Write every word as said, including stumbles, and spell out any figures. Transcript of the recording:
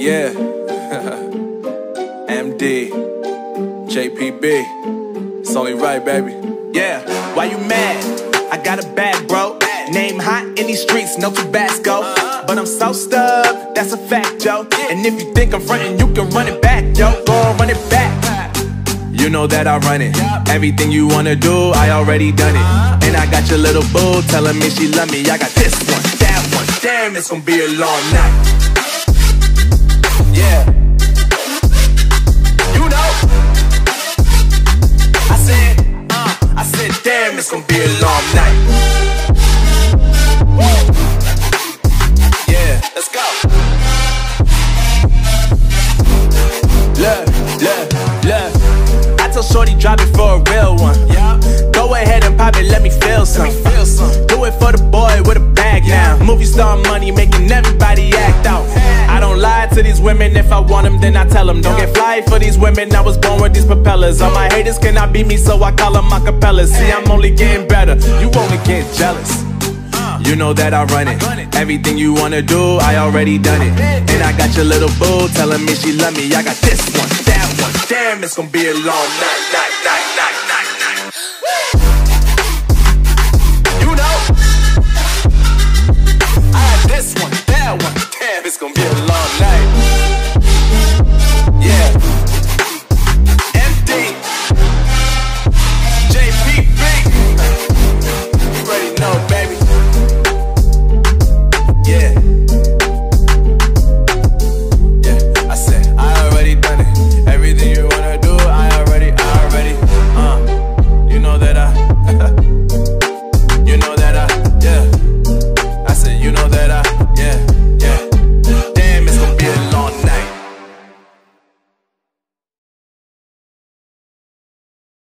Yeah. M D, J P B, it's only right, baby. Yeah, why you mad? I got a bag, bro. Name hot in these streets, no Tabasco. But I'm so stubbed, that's a fact, yo. And if you think I'm frontin', you can run it back, yo. Go on, run it back. You know that I run it. Everything you wanna do, I already done it. And I got your little boo telling me she love me. I got this one, that one. Damn, it's gonna be a long night. Yeah. You know. I said, uh, I said, damn, it's gonna be a long night. Yeah, let's go. Look, look, look. I told shorty drop it for a real one. Yeah. Go ahead and pop it, let me feel some. Let me feel some. Do it for the boy with a bag now. Movie star money making everybody act out. I don't lie to these women, if I want them then I tell them. Don't get fly for these women, I was born with these propellers. All my haters cannot beat me, so I call them acapellas. See, I'm only getting better, you only get jealous. You know that I run it. Everything you wanna do, I already done it. And I got your little boo telling me she love me. I got this one, that one. Damn, it's gonna be a long night, night, night, night, night, night. You know, I got this one, that one. Damn, it's gonna be a long night.